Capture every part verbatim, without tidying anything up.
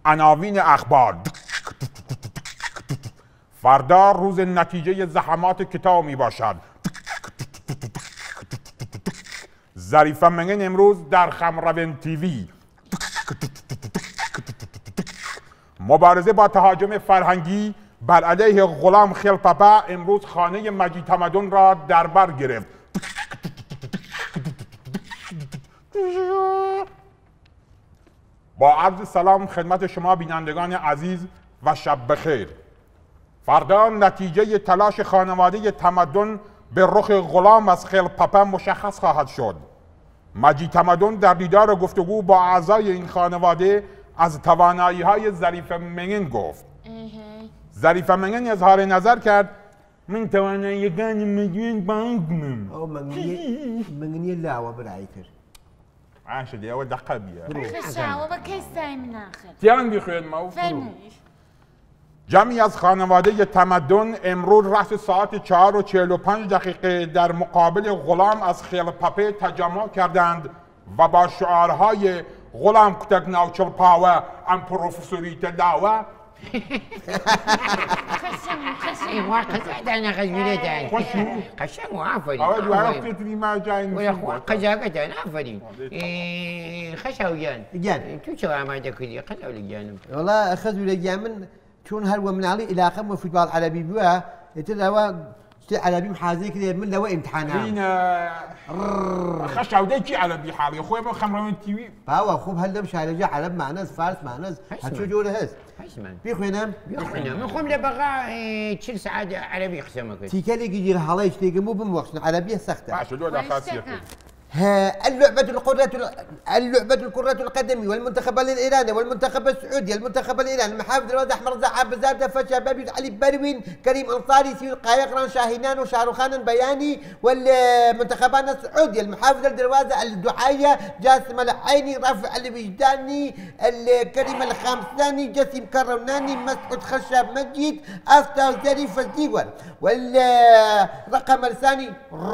عناوین اخبار. فردا روز نتیجه زحمات کتاب می باشد. ظریف منگن امروز در خمرون تیوی. مبارزه با تهاجم فرهنگی بر علیه غلام خیلپپه امروز خانه مجید تمدن را در بر گرفت. با عرض سلام خدمت شما بینندگان عزیز و شب بخیر. فردا نتیجه تلاش خانواده تمدن به رخ غلام از خیلپپه مشخص خواهد شد. مجید تمدن در دیدار گفتگو با اعضای این خانواده از توانایی‌های ظریف منگن گفت. ظریف منگن اظهار نظر کرد من توانایی‌گان مجید بانگمم. او منگنی منگنی لاوه برای کرد. عاش دي اول دقه بيها. خشاوة بكيستاي من آخر. تيان بخير ما فرموش. جمعی از خانواده تمدن امروز رأس ساعت چهار و چهل و پنج دقیقه در مقابل غلام از خیلپپه تجمع کردند و با شعارهای غلام کتک ناوچل پاوه ام پروفسوریت داوه خشم خشم. ايوه قزعت انا غزولتان خشو قشنگ و آفرین اول عرفت تدري ما جاي ويا اخوان قزاقتان آفرین خشاویان جان تو چه آماده کردی قزاولی جانم والله أخذ ولا جامن شون هروا من علي إلى خم فوتبال عربي بوا يتلوا عربي محازي كذا من لوا امتحانات. هنا خش عودتي على بحال يا اخوي ما خمره من تي في. باوا خوب هل مش على جا عرب مع ناس فارس مع ناس هتشو جوله هس. حسمان. بيخوينا بيخوينا من خم لبغا تشيل سعادة عربي خسمك. تيكالي يجي هلاش تيجي مو بموقت عربية سختة. عشان دول خاصية. ها اللعبة الكرة اللعبة الكرة القدم والمنتخب الإيراني والمنتخب السعودي المنتخب الإيراني محافظ الواد أحمر زعاب بزادة فشباب علي بروين كريم أنصاري سير قايقران شاهينان وشاروخان بياني والمنتخبان السعودي المحافظ الدروازة الدعاية جاسم العيني رافع الوجداني الكريم الخامساني جسيم كروناني مسعود خشاب مجيد أفتا ظريف الديور والرقم الثاني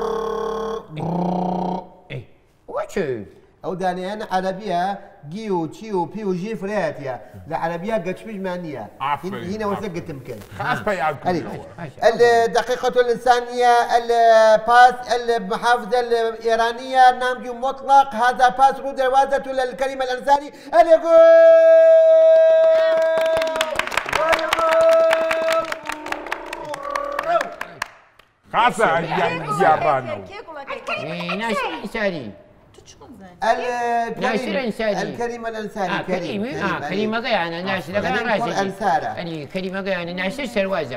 وشو؟ او داني انا عربيه جيو تشيو بيو جي فرياتيا العربيه قد شبيش مانيه هنا وثقت يمكن خلاص بيعكم الدقيقة الإنسانية الباس المحافظة الإيرانية نامجو مطلق هذا باس رو دروازة للكريم الأنصاري الجول خاصة يابانو ناس انساني الكريم الكريم الانساني كريم اه كريم غيانا ناس لا راسي الانساره يعني كريم غيانا ناس السروازه